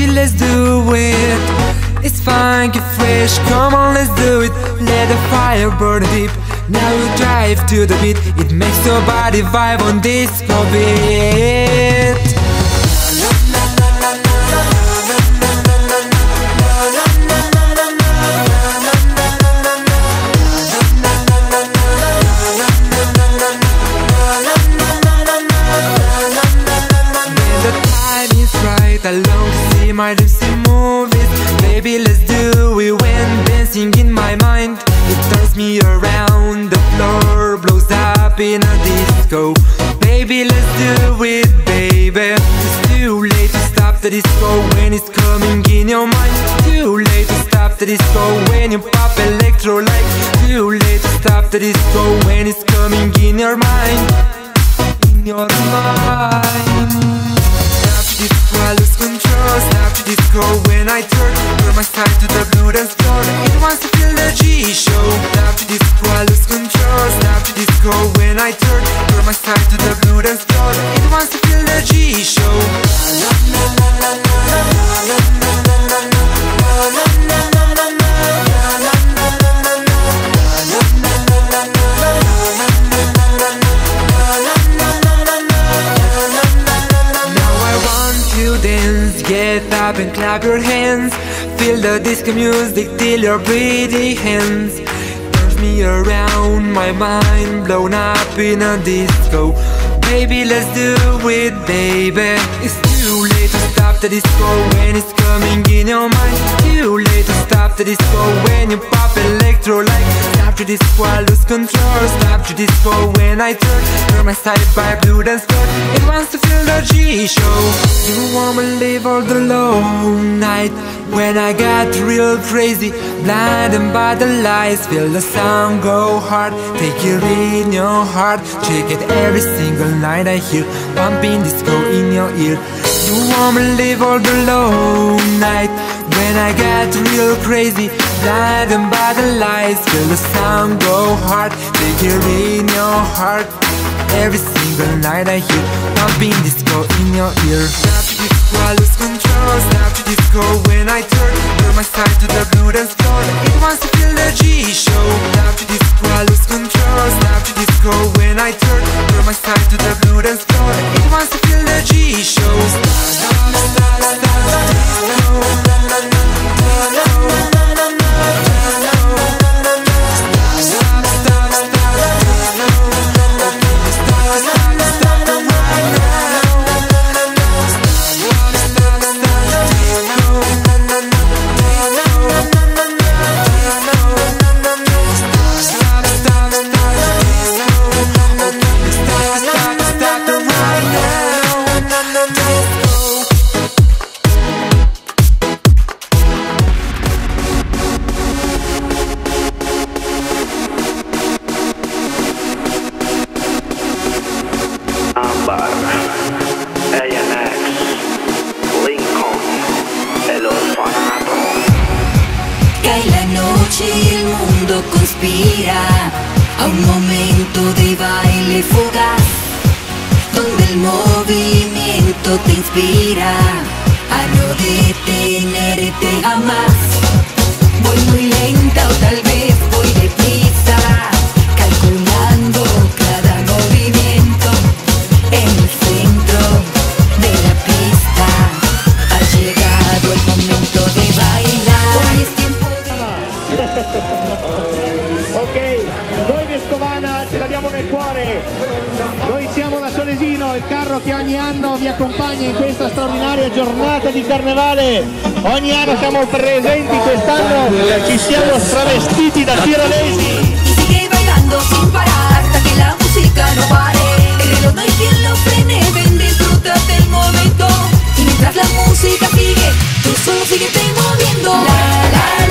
baby, let's do it. It's funky fresh, come on, let's do it. Let the fire burn deep. Now we drive to the beat. It makes your body vibe on disco beat. I long to see my lips in movies. Baby, let's do it when dancing in my mind. It turns me around, the floor blows up in a disco. Baby, let's do it, baby. It's too late to stop the disco when it's coming in your mind. Too late to stop the disco when you pop electro like. Too late to stop the disco when it's coming in your mind. In your mind. Disco, I lose control. Snap to disco when I turn my side to the blue dance floor. It wants to feel the G-show. Snap to disco, I lose control. Snap to disco when I turn my side to the blue dance floor. It wants to feel the G-show. Get up and clap your hands. Feel the disco music till your pretty hands. Turns me around, my mind blown up in a disco. Baby, let's do it, baby. It's too late to stop the disco when it's coming in your mind. Too late to stop the disco when you pop electro like. Stop to disco, I lose control. Stop to disco when I turn my side by blue dance floor. It wants to feel the G-show. You wanna live all the long night when I got real crazy, blinded by the lights. Feel the sound go hard, take it in your heart. Check it every single night I hear pumping disco in your ear. You wanna live all the long night when I got real crazy, blinded by the lights. Feel the sound go hard, take it in your heart. Every single night I hear pumping disco in your ear. Snap to disco, I lose control. Snap to disco when I turn my side to the blue dance floor. It wants to feel the G-show. Snap to disco, I lose control. Snap to disco when I turn my side to the blue dance floor. It wants to feel the G-show. Il mondo conspira a un momento de baile fugaz, donde el movimiento te inspira a no detenerte jamás. Voy muy lenta o tal vez voy deprisa, calculando cada movimiento en el centro de la pista. Ha llegado el momento de bailar. Hoy es tiempo de... Ok, noi Vescovana ce l'abbiamo nel cuore. Noi siamo da Solesino, il carro che ogni anno vi accompagna in questa straordinaria giornata di carnevale. Ogni anno siamo presenti, quest'anno ci siamo travestiti da tirolesi. Y sigue bailando sin parar hasta que la música no pare. El reloj no hay quien lo frene, ven, disfruta del momento. Y mientras la música sigue, tú solo síguete moviendo. La, la,